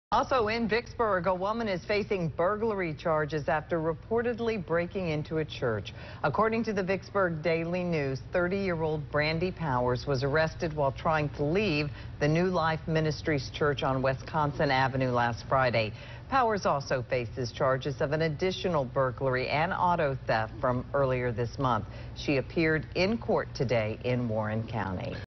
Also in Vicksburg, a woman is facing burglary charges after reportedly breaking into a church. According to the Vicksburg Daily News, 30-year-old Brandy Powers was arrested while trying to leave the New Life Ministries Church on Wisconsin Avenue last Friday. Powers also faces charges of an additional burglary and auto theft from earlier this month. She appeared in court today in Warren County.